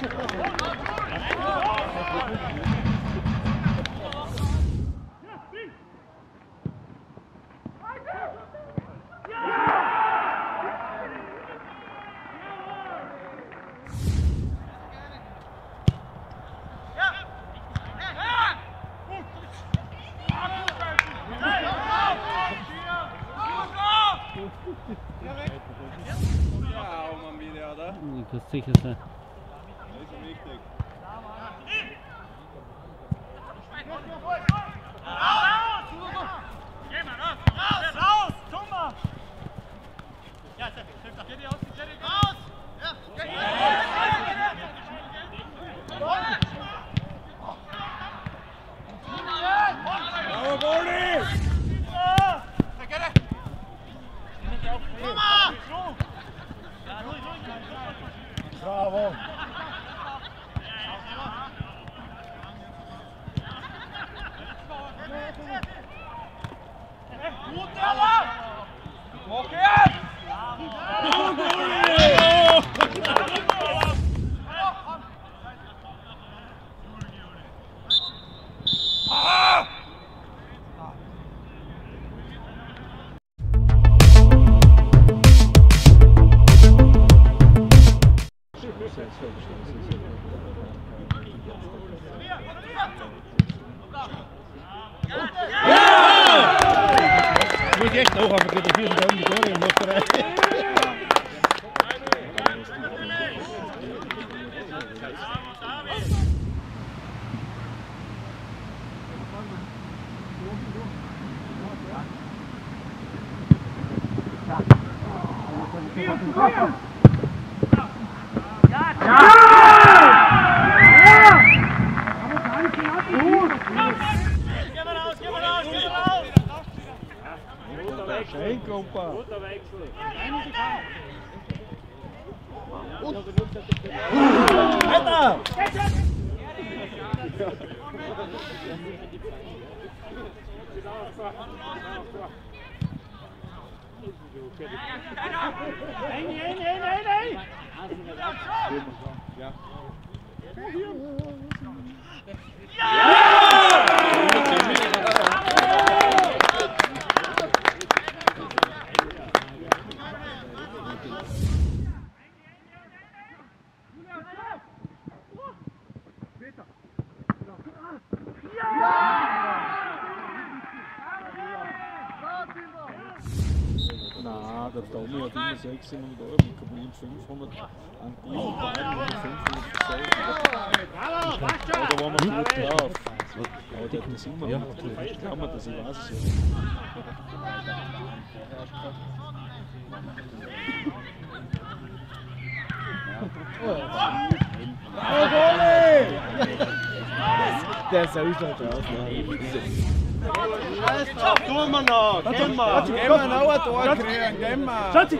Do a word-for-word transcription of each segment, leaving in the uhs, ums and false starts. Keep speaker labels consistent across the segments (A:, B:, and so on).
A: Das ist sicher sein.
B: Das ist wichtig.
C: Bravo!
B: Ich muss echt noch aber die vier Stunden die Tore im Motorrad. Schenk, Opa!
D: Guter Wechsel!
C: Weiter!
D: Nein, nein, nein, nein, nein!
B: Ja.
C: Nein, der Tommy hat immer sechshundert Euro, ich habe ihm fünfhundert an guten Tagen und fünfhundert versägt. Oder waren wir gut drauf? Aber der hat das immer
A: Ja.
C: gemacht, ich kann mir das, ich weiß es ja. Der ist ja nicht raus.
B: Tun wir noch! Gehen wir!
C: Gehen wir noch ein Tor kriegen, gehen wir!
D: Schatzi!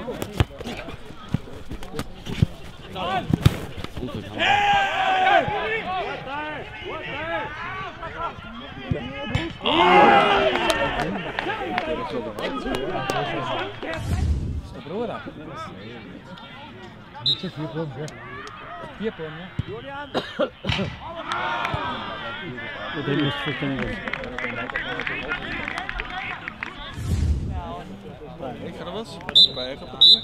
C: Der Bruder? Nicht so viel Brunnen, gell? Vier Brunnen, ja?
D: Julian!
A: Den musst du verstehen.
C: Bei euch oder was? Bei euch eine Partie?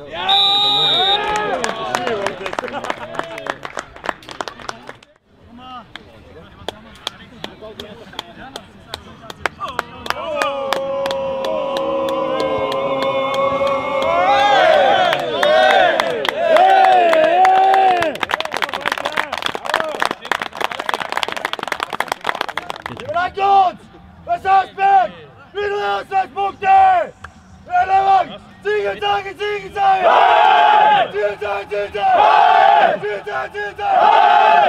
B: Was Ausberg! Wieder Auswärtspunkte! Relevant! Siegentage, Siegentage! Siegentage, Siegentage! Siegentage, Siegentage!